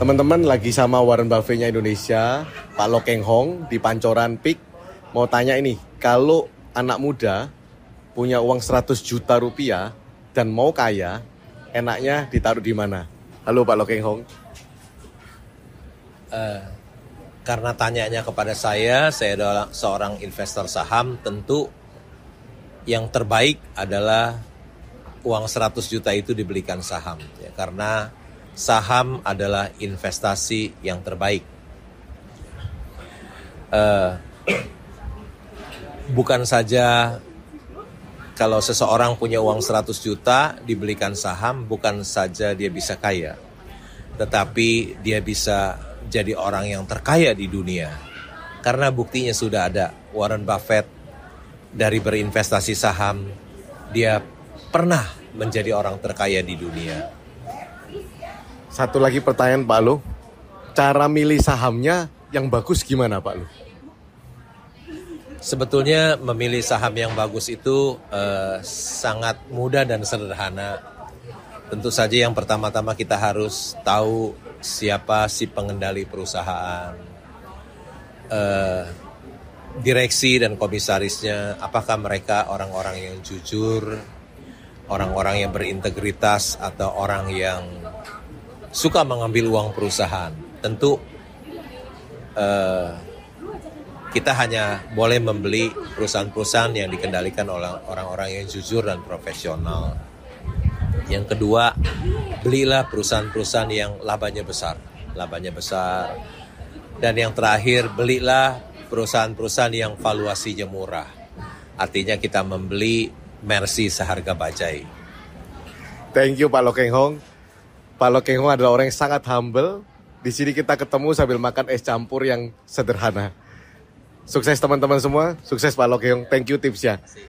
Teman-teman lagi sama Warren Buffett-nya Indonesia, Pak Lo Keng Hong di Pancoran Peak. Mau tanya ini, kalau anak muda punya uang 100 juta rupiah dan mau kaya, enaknya ditaruh di mana? Halo Pak Lo Keng Hong. Karena tanyanya kepada saya adalah seorang investor saham, tentu yang terbaik adalah uang 100 juta itu dibelikan saham. Ya, karena saham adalah investasi yang terbaik. Bukan saja kalau seseorang punya uang 100 juta dibelikan saham, bukan saja dia bisa kaya, tetapi dia bisa jadi orang yang terkaya di dunia. Karena buktinya sudah ada. Warren Buffett dari berinvestasi saham, dia pernah menjadi orang terkaya di dunia. Satu lagi pertanyaan Pak Lo, cara milih sahamnya yang bagus gimana Pak Lo? Sebetulnya memilih saham yang bagus itu sangat mudah dan sederhana. Tentu saja yang pertama-tama kita harus tahu siapa si pengendali perusahaan, direksi dan komisarisnya, apakah mereka orang-orang yang jujur, orang-orang yang berintegritas, atau orang yang suka mengambil uang perusahaan. Tentu kita hanya boleh membeli perusahaan-perusahaan yang dikendalikan oleh orang-orang yang jujur dan profesional. Yang kedua, belilah perusahaan-perusahaan yang labanya besar. Dan yang terakhir, belilah perusahaan-perusahaan yang valuasinya murah. Artinya kita membeli Mercy seharga bajai. Thank you Pak Lo Keng Hong. Pak Lo Keng Hong adalah orang yang sangat humble. Di sini kita ketemu sambil makan es campur yang sederhana. Sukses teman-teman semua, sukses Pak Lo Keng Hong. Thank you tipsnya.